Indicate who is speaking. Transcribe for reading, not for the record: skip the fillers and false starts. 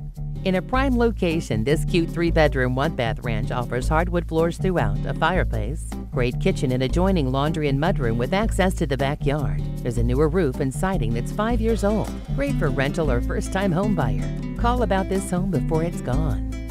Speaker 1: In a prime location, this cute 3-bedroom, 1-bath ranch offers hardwood floors throughout, a fireplace, great kitchen and adjoining laundry and mudroom with access to the backyard. There's a newer roof and siding that's 5 years old. Great for rental or first-time home buyer. Call about this home before it's gone.